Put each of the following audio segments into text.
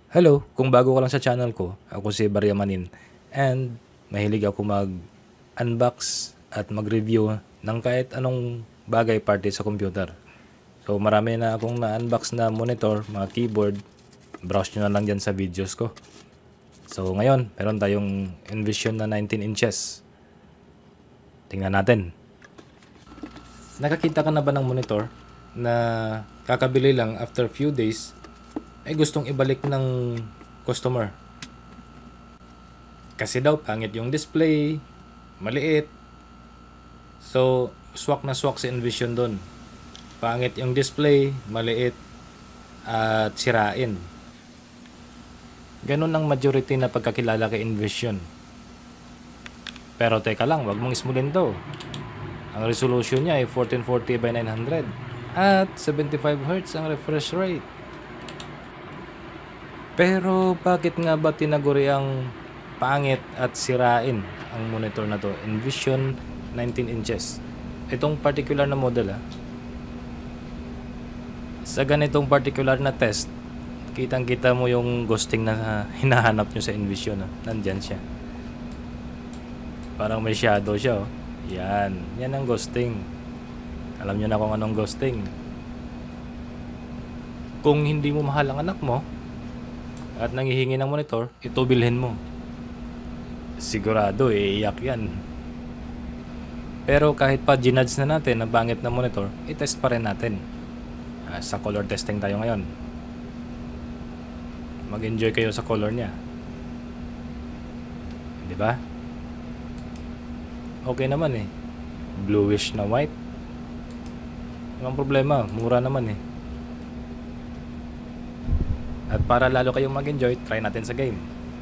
Hello, kung bago ka lang sa channel ko, ako si Manin and mahilig ako mag-unbox at mag-review ng kahit anong bagay parte sa computer. So marami na akong na-unbox na monitor, mga keyboard, browse nyo na lang dyan sa videos ko. So ngayon, meron tayong Envision na 19 inches. Tingnan natin. Nakakita ka na ba ng monitor na kakabili lang after few days ay gustong ibalik ng customer? Kasi daw pangit yung display, maliit. So, swak na swak si Envision doon. Pangit yung display, maliit, at sirain. Ganun ang majority na pagkakilala kay Envision. Pero teka lang, wag mong ismulin to. Ang resolution niya ay 1440 by 900 at 75 Hz ang refresh rate. Pero bakit nga ba tinaguri ang pangit at sirain ang monitor na to? Envision 19 inches. Itong particular na model sa ganitong particular na test, kitang-kita mo yung ghosting na hinahanap nyo sa Envision. Nandyan siya. Parang may shadow siya. Yan ang ghosting. Alam nyo na kung anong ghosting. Kung hindi mo mahal ang anak mo at nangihingi ng monitor, ito bilhin mo. Sigurado iiyak yan. Pero kahit pa ginudge na natin ang pangit na monitor, i-test pa rin natin. Sa color testing tayo ngayon. Mag-enjoy kayo sa color niya. Di ba? Okay naman bluish na white. Walang problema, mura naman At para lalo kayong mag-enjoy, try natin sa game.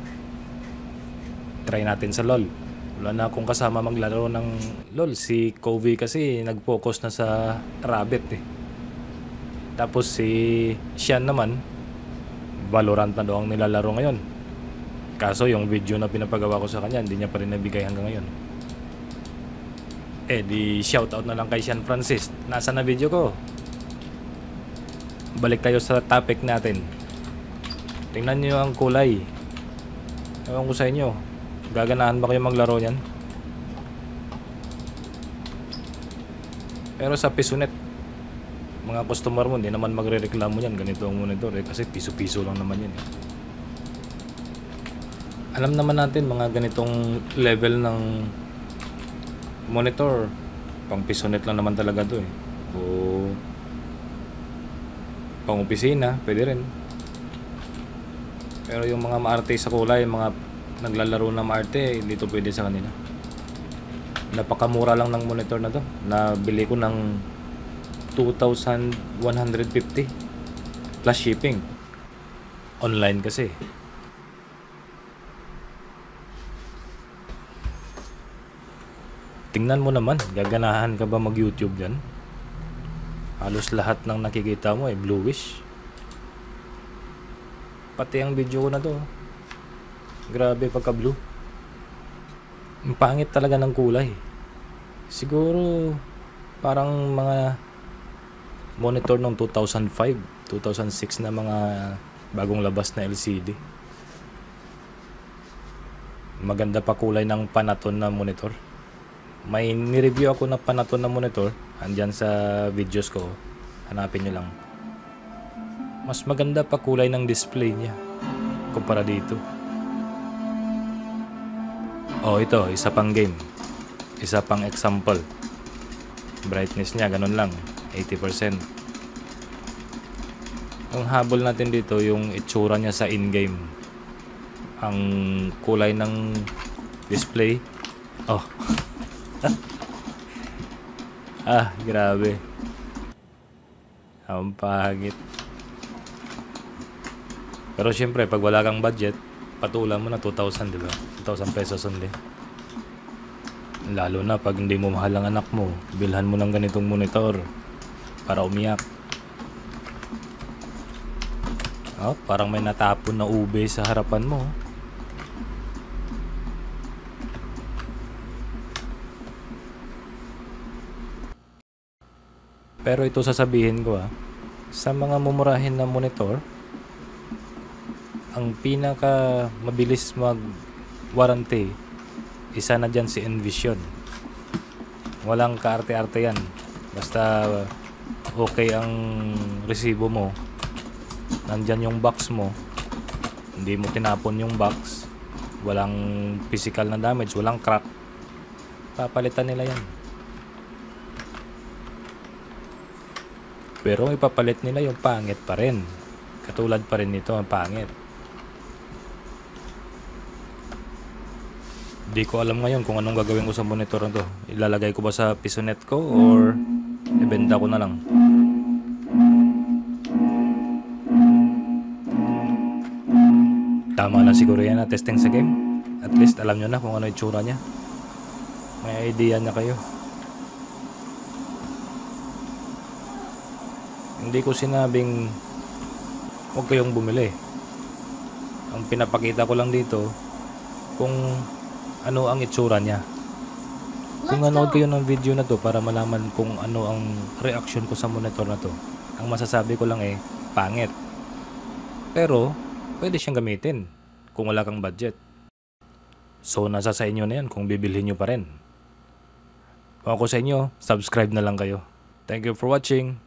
Try natin sa LOL. Wala na akong kasama maglaro ng LOL. Si Kobe kasi nag-focus na sa Rabbit Tapos si Sian naman, Valorant na daw ang nilalaro ngayon. Kaso yung video na pinapagawa ko sa kanya, hindi niya pa rin nabigay hanggang ngayon. Di shoutout na lang kay Sean Francis. Nasa na video ko? Balik tayo sa topic natin. Tingnan nyo ang kulay. Ewan ko sa inyo, gaganahan ba kayo maglaro niyan? Pero sa Pisonet, mga customer mo hindi naman magre-reklamo yan. Ganito ang monitor kasi piso-piso lang naman yan Alam naman natin mga ganitong level ng monitor, pang Pisonet lang naman talaga to o pang opisina, pwede rin. Pero yung mga maarte sa kulay, yung mga naglalaro na maarte, hindi to pwede sa kanila. Napakamura lang ng monitor na to. Nabili ko ng 2,150 plus shipping. Online kasi. Tingnan mo naman, gaganahan ka ba mag-YouTube dyan? Halos lahat ng nakikita mo ay bluish. Pati ang video ko na to, grabe pagka-blue. Ang pangit talaga ng kulay. Siguro parang mga monitor ng 2005, 2006 na mga bagong labas na LCD. Maganda pa kulay ng Panaton na monitor. May ni-review ako na Panaton na monitor, andyan sa videos ko, hanapin nyo lang. Mas maganda pa kulay ng display niya kumpara dito. Ito, isa pang game, isa pang example. Brightness niya ganun lang, 80%. Ang habol natin dito yung itsura niya sa in-game. Ang kulay ng display, grabe. Ang pangit. Pero syempre, pag wala kang budget, patulan mo na 2,000, di ba? 2,000 pesos only. Lalo na pag hindi mo mahal ang anak mo, bilhan mo ng ganitong monitor para umiyak. Parang may natapon na ube sa harapan mo. Pero ito sasabihin ko sa mga mumurahin na monitor, Ang pinaka mabilis mag warranty, isa na dyan si Envision. Walang kaarte-arte yan. Basta okay ang resibo mo, nandyan yung box mo, hindi mo tinapon yung box, walang physical na damage, walang crack, papalitan nila yan. Pero ipapalit nila yung pangit pa rin, katulad pa rin nito ang pangit. Di ko alam ngayon kung anong gagawin ko sa monitor na to. Ilalagay ko ba sa pisonet ko or ibenta ko na lang. Tama na siguro yan na testing sa game. At least alam nyo na kung ano itsura niya. May idea na kayo. Hindi ko sinabing huwag kayong bumili. Ang pinapakita ko lang dito kung ano ang itsura niya. Kung nanood kayo ng video na to para malaman kung ano ang reaction ko sa monitor na to, ang masasabi ko lang pangit. Pero pwede siyang gamitin kung wala kang budget. So nasa sa inyo na yan kung bibilhin nyo pa rin. Kung ako sa inyo, subscribe na lang kayo. Thank you for watching.